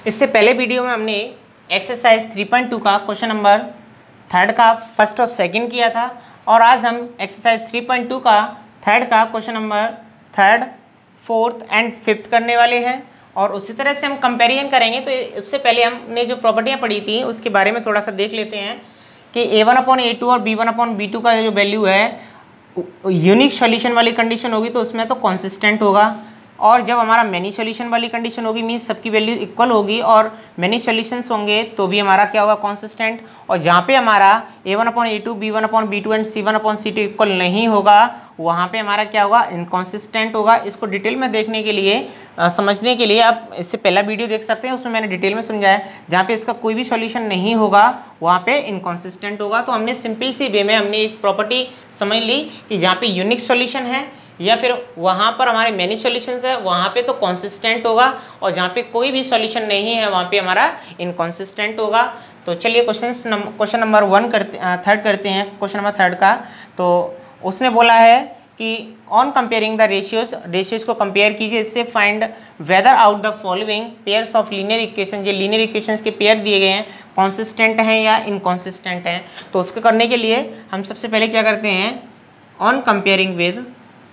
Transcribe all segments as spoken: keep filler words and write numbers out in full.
इससे पहले वीडियो में हमने एक्सरसाइज थ्री पॉइंट टू का क्वेश्चन नंबर थर्ड का फर्स्ट और सेकंड किया था और आज हम एक्सरसाइज थ्री पॉइंट टू का थर्ड का question number third, fourth and fifth करने वाले हैं और उसी तरह से हम कंपेरिजन करेंगे। तो उससे पहले हमने जो प्रॉपर्टियाँ पढ़ी थी उसके बारे में थोड़ा सा देख लेते हैं कि a one upon a two और b one upon b two का जो वैल्यू है यूनिक सॉल्यूशन वाली कंडीशन होगी तो उसमें तो कॉन्सिस्टेंट होगा, और जब हमारा मैनी सॉल्यूशन वाली कंडीशन होगी मीन्स सबकी वैल्यू इक्वल होगी और मैनी सॉल्यूशंस होंगे तो भी हमारा क्या होगा, कॉन्सिस्टेंट। और जहाँ पे हमारा a one upon a two, b one upon b two and c one upon c two equal नहीं होगा वहाँ पे हमारा क्या होगा, इनकॉन्सिस्टेंट होगा। इसको डिटेल में देखने के लिए आ, समझने के लिए आप इससे पहला वीडियो देख सकते हैं, उसमें मैंने डिटेल में समझाया। जहाँ पे इसका कोई भी सॉल्यूशन नहीं होगा वहाँ पे इनकॉन्सिस्टेंट होगा। तो हमने सिंपल सी वे में हमने एक प्रॉपर्टी समझ ली कि जहाँ पे यूनिक सॉल्यूशन है या फिर वहाँ पर हमारे मैनी सॉल्यूशंस है वहाँ पे तो कॉन्सिस्टेंट होगा, और जहाँ पे कोई भी सॉल्यूशन नहीं है वहाँ पे हमारा इनकॉन्सिस्टेंट होगा। तो चलिए क्वेश्चन क्वेश्चन नंबर वन करते थर्ड करते हैं। क्वेश्चन नंबर थर्ड का तो उसने बोला है कि on comparing the ratios, ratios को कंपेयर कीजिए, इससे find whether out the following pairs of linear equation, जो लीनियर इक्वेशंस के पेयर दिए गए हैं कॉन्सिस्टेंट हैं या इनकॉन्सिस्टेंट हैं। तो उसको करने के लिए हम सबसे पहले क्या करते हैं, on comparing with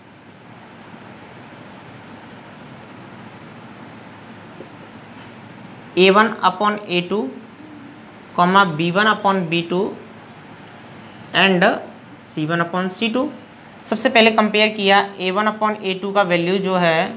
a one upon a two comma b one upon b two and c one upon c two. सबसे पहले कंपेयर किया, a one upon a two का वैल्यू जो है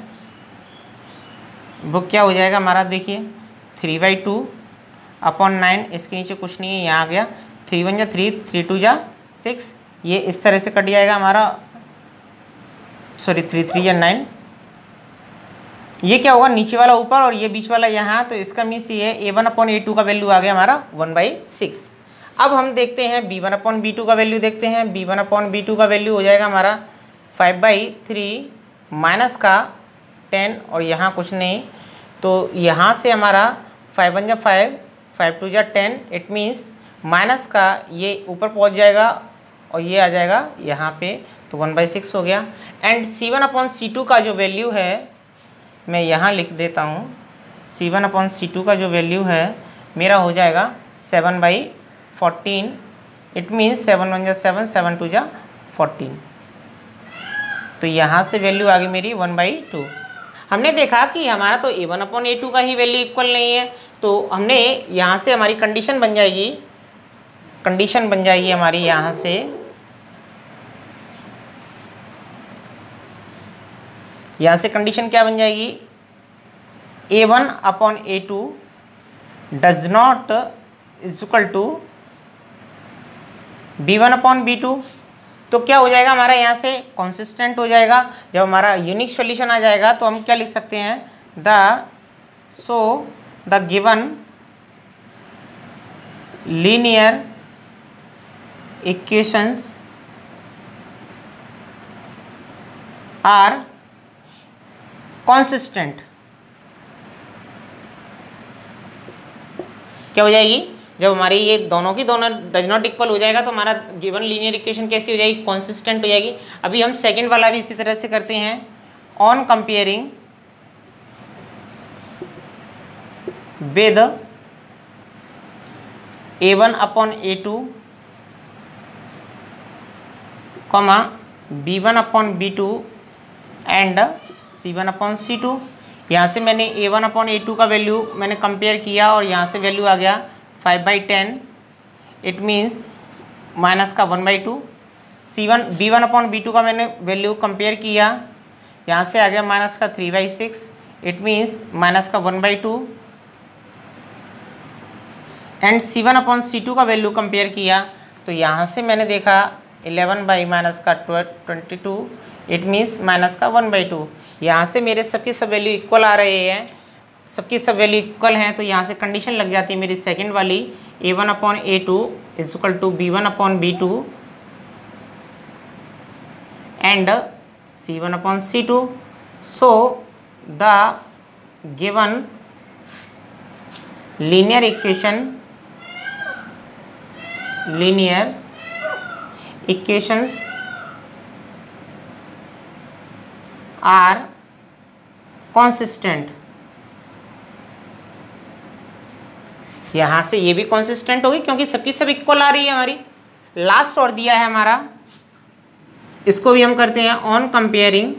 वो क्या हो जाएगा हमारा, देखिए three by two upon nine, इसके नीचे कुछ नहीं है, यहाँ आ गया थ्री वन जा थ्री, थ्री टू जा सिक्स, ये इस तरह से कट जाएगा हमारा, सॉरी थ्री थ्री या नाइन, ये क्या होगा नीचे वाला ऊपर और ये बीच वाला यहाँ, तो इसका मीन्स ये है a one upon a two का वैल्यू आ गया हमारा वन बाई सिक्स। अब हम देखते हैं b one upon b two का वैल्यू देखते हैं। B one upon b two का वैल्यू हो जाएगा हमारा फाइव बाई थ्री माइनस का टेन और यहाँ कुछ नहीं, तो यहाँ से हमारा फाइव वन जा फाइव, फाइव टू जा टेन, इट मीन्स माइनस का ये ऊपर पहुँच जाएगा और ये आ जाएगा यहाँ पे, तो वन बाई सिक्स हो गया। And c one upon c two का जो वैल्यू है मैं यहाँ लिख देता हूँ, c one upon c two का जो वैल्यू है मेरा हो जाएगा seven by fourteen, it means seven one जा सेवन, सेवन टू जा फोर्टीन, तो यहाँ से वैल्यू आ गई मेरी वन बाई टू। हमने देखा कि हमारा तो a one upon a two का ही वैल्यू इक्वल नहीं है, तो हमने यहाँ से हमारी कंडीशन बन जाएगी, कंडीशन बन जाएगी हमारी यहाँ से, यहाँ से कंडीशन क्या बन जाएगी, a one upon a two does not is equal to b one upon b two. तो क्या हो जाएगा हमारा यहाँ से कॉन्सिस्टेंट हो जाएगा। जब हमारा यूनिक सॉल्यूशन आ जाएगा तो हम क्या लिख सकते हैं, the so the given linear equations are consistent. क्या हो जाएगी, जब हमारी ये दोनों की दोनों डज नॉट इक्वल हो जाएगा तो हमारा गिवन लीनियर इक्वेशन कैसी हो जाएगी, कॉन्सिस्टेंट हो जाएगी। अभी हम सेकंड वाला भी इसी तरह से करते हैं, on comparing with a one upon a two comma b one upon b two and c one upon c two. यहाँ से मैंने a one upon a two का वैल्यू मैंने कंपेयर किया और यहाँ से वैल्यू आ गया five by ten, it means minus का one by two. C one b one upon b two का मैंने वैल्यू कंपेयर किया, यहाँ से आ गया माइनस का three by six, it means minus का one by two. And c one upon c two का वैल्यू कंपेयर किया तो यहाँ से मैंने देखा इलेवन बाई माइनस का twenty two, it means minus का वन बाई टू। यहाँ से मेरे सबकी सब वैल्यू इक्वल आ रहे हैं, सबकी सब वैल्यू इक्वल हैं, तो यहाँ से कंडीशन लग जाती है मेरी सेकंड वाली, a one upon a two is equal to b one upon b two and c one upon c two. So the given linear equation linear equations are consistent। यहाँ से ये भी कंसिस्टेंट होगी क्योंकि सबकी सब इक्वल आ रही है हमारी। लास्ट और दिया है हमारा, इसको भी हम करते हैं on comparing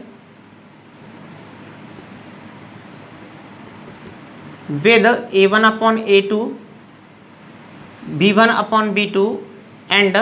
with a one upon a two, b one upon b two and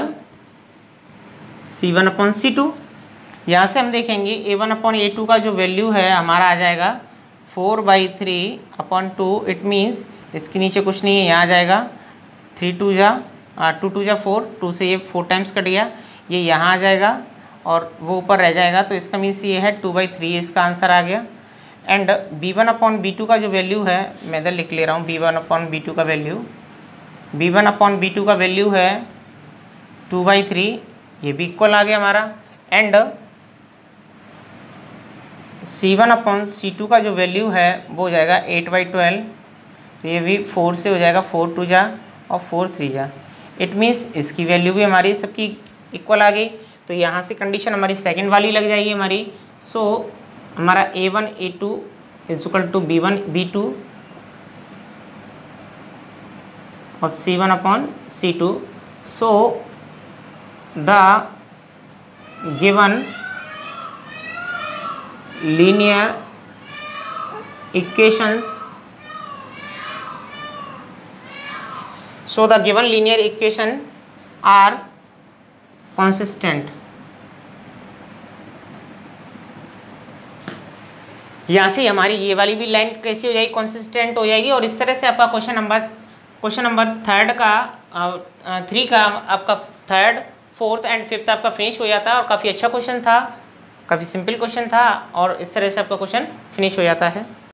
c one upon c two. यहाँ से हम देखेंगे a one upon a two का जो वैल्यू है हमारा आ जाएगा four by three upon two. It means इसके नीचे कुछ नहीं है, यहाँ आ जाएगा थ्री टू जा टू टू जा फोर, टू से ये फोर टाइम्स कट गया, ये यहाँ आ जाएगा और वो ऊपर रह जाएगा, तो इसका मीन्स ये है टू बाई थ्री, इसका आंसर आ गया। And b one upon b two का जो वैल्यू है मैं इधर लिख ले रहा हूँ, b one upon b two का value, b one upon b two का वैल्यू है टू बाई थ्री, ये भी इक्वल आ गया हमारा। And c one upon c two का जो वैल्यू है वो हो जाएगा एट बाई ट्वेल्व, तो ये भी फोर से हो जाएगा, फोर टू जा और फोर थ्री जा। इट मीन्स इसकी वैल्यू भी हमारी सबकी इक्वल आ गई, तो यहाँ से कंडीशन हमारी सेकंड वाली लग जाएगी हमारी। सो so, हमारा a one a two is equal to b one b two और c one upon c two. So the given linear equations so the given linear equation are consistent। यहाँ से हमारी ये वाली भी लाइन कैसी हो जाएगी, कंसिस्टेंट हो जाएगी। और इस तरह से आपका question number question number third का थ्री का आपका थर्ड फोर्थ एंड फिफ्थ आपका फिनिश हो जाता है। और काफ़ी अच्छा क्वेश्चन था, काफ़ी सिंपल क्वेश्चन था और इस तरह से आपका क्वेश्चन फिनिश हो जाता है।